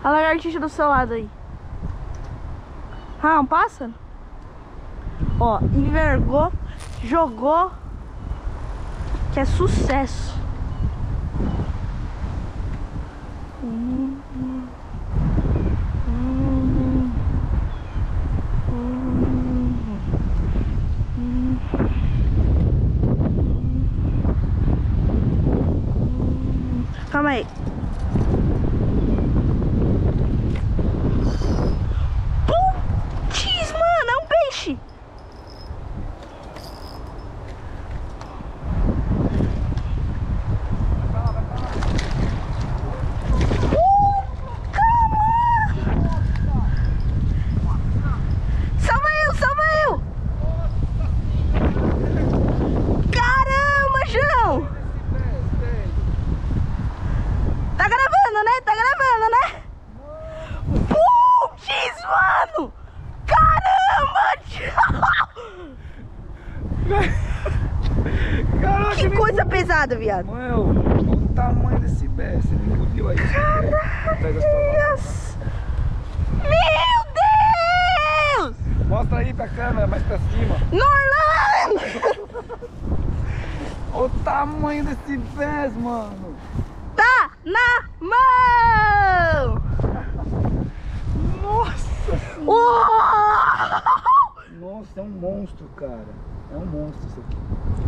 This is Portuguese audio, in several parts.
A lagartixa do seu lado aí. Ah, um pássaro? Ó, envergou, jogou. Que é sucesso. Calma aí. Putz, mano, é um peixe. Salva eu, salva eu. Caramba, João. Tá gravando, né? Tá gravando, né? Putz, mano! Caramba! Caraca, Que coisa pesada, viado. Mano, olha o tamanho desse pé. Você me engoliu aí. Pega essa Meu Deus! Mostra aí pra câmera, mais pra cima. Norlando! Olha o tamanho desse pé, mano. Tá na mão! Nossa! Oh! Nossa, é um monstro, cara. É um monstro isso aqui.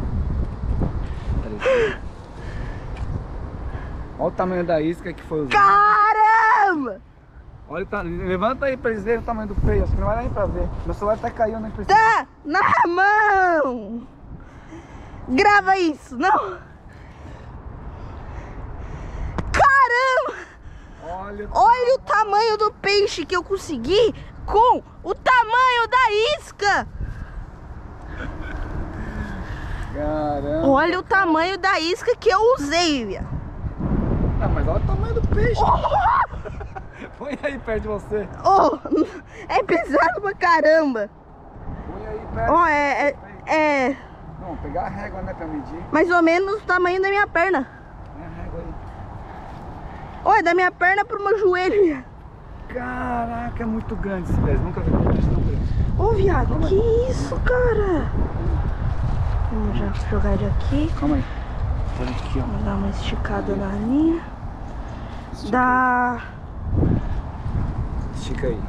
Peraí. Olha o tamanho da isca que foi usada. Caramba! Olha, levanta aí pra eles verem o tamanho do peixe. Acho que não vai dar nem pra ver. Meu celular até caiu, nem percebi. Tá na mão! Grava isso, não! Caramba! Olha o tamanho do peixe que eu consegui com o tamanho da isca! Caramba! Olha o tamanho da isca que eu usei, viado. Ah, mas olha o tamanho do peixe! Põe aí perto de você. Oh, é pesado pra caramba. Põe aí perto. Ó, é Não, pegar a régua, né, pra medir. mais ou menos o tamanho da minha perna. Põe a régua aí. Olha, da minha perna pro meu joelho, viado. Caraca, é muito grande esse peixe. Nunca vi um peixe tão grande. Ô, viado, Calma que aí. isso, cara? Vamos já jogar ele aqui. Calma aí. Olha aqui, ó. Vamos dar uma esticada na linha. Dá... Estica aí.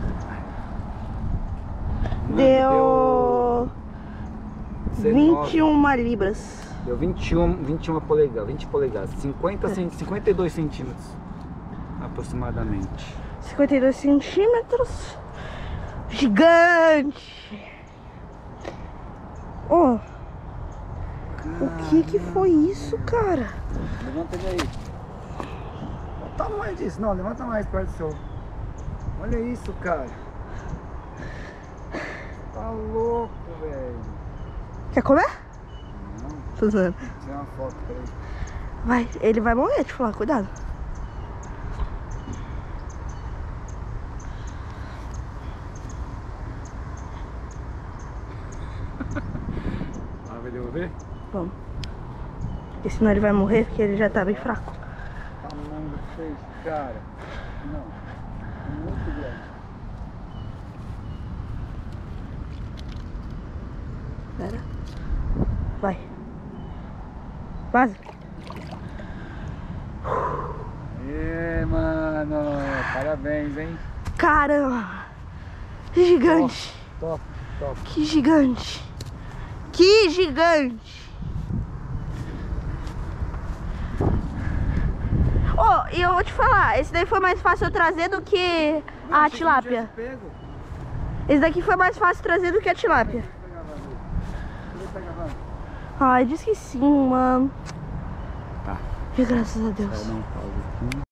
Deu 19. 21 libras. Deu 21 polegadas, 20 polegadas, 52 centímetros aproximadamente. 52 centímetros. Gigante. Ó, o que foi isso, cara? Levanta ele aí. Olha o tamanho disso. Não, levanta mais perto do seu. Olha isso, cara. Tá louco, velho. Quer comer? Não, Tô zoando. tirar uma foto, peraí. Vai, ele vai morrer, te falar, cuidado. Ah, vai devolver? Vamos. Porque senão ele vai morrer, porque ele já tá bem fraco. Tamanho do peixe, cara. Não, é muito grande. Pera. Vai. Vaza. Mano, parabéns, hein? Caramba. Que gigante. Top, top. Que gigante. Que gigante. Oh, e eu vou te falar, esse daí foi mais fácil eu trazer do que a tilápia. Esse daqui foi mais fácil trazer do que a tilápia. Ai, disse que sim, mano. Tá. E graças a Deus. Não, pausa aqui.